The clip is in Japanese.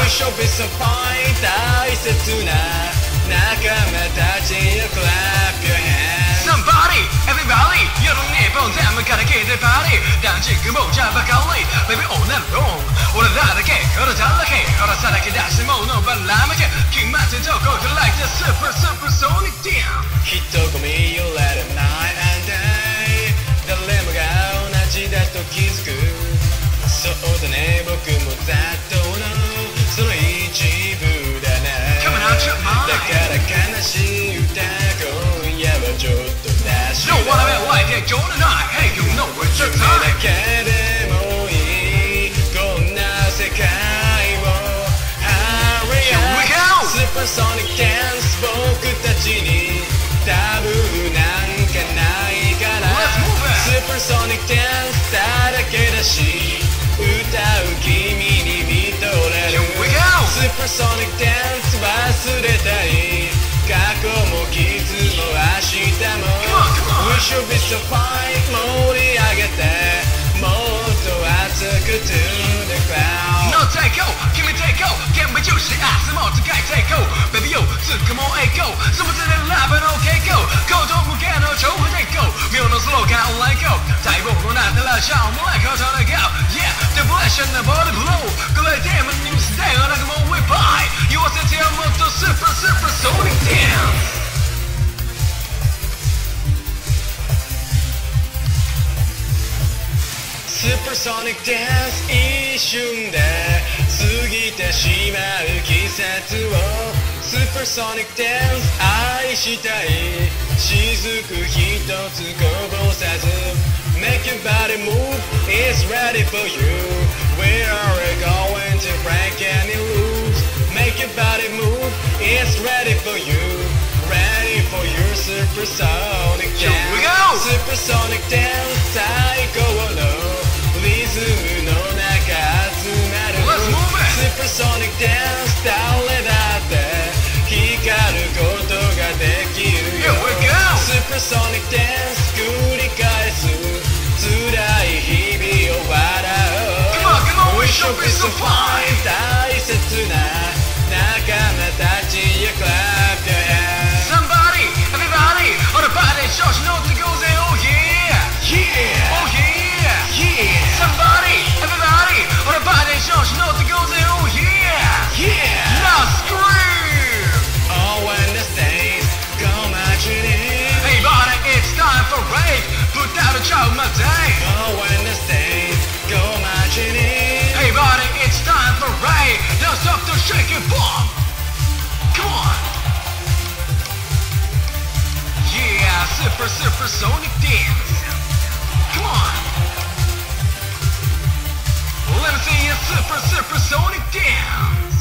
We shall be so fine 大切な仲間たちよ Clap your hands Somebody, everybody 夜に日本全部から聞いてパーティー断食もじゃばかり Baby all night long 俺らだけ俺だけ俺さらけ出してものばらまけ決まってどこか Like the super super sonic damn 人混み揺れる night and day 誰もが同じだと気づくそうだね僕もざっとのその一部だな Coming out your mind だから悲しい歌今夜はちょっと出し No one ever like it Join the night Hey you know it's your 夢 time だけでもいいこんな世界を Hurry Here we up go Supersonic dance 僕たちにタブーなんかないから Let's move it Supersonic dance だらけだし歌う君に見とれる Here we go Supersonic dance 忘れたい過去も傷も明日も Come on We should be so fine 盛り上げてもっと熱く to the cloud No take go 君 take go 現場重視で明日も高い take go Baby yo つくも栄光全てでラブの傾向行動向けの超破天荒妙のスローガン Like go 待望のなったらシャオも like ことで go Yeah Depression のボディブローグレーテーマに見せてあなたも We buy 言わせてよもっと Super Super Sonic Dance Supersonic dance 一瞬で過ぎてしまう季節を Supersonic dance 愛したい雫一つこぼさず Make your body move It's ready for you Where are we going to break any rules Make your body move It's ready for you Ready for your supersonic dance Here we go Supersonic dance 最高のリズムの中集まる Let's move it Supersonic dance 誰だって光ることができるよ Here we go Supersonic dance 繰り返す辛い日々を笑う Come on come on We should should be so fine 大切な仲間たちよ Clap your hands Somebody everybody on the body 調子乗ってこうぜ Oh yeah Yeah Oh yeah Yeah Somebody, everybody, on a body show, she knows the goes in, oh yeah! Yeah Now scream! Oh when the stage go marching in Hey body, it's time for rave, put out a child my day! Oh when the stage go marching in Hey body, it's time for rave, don't stop to shake it, bomb! Come on! Yeah, super super sonic dance! Come on! Let me see a super super sonic dance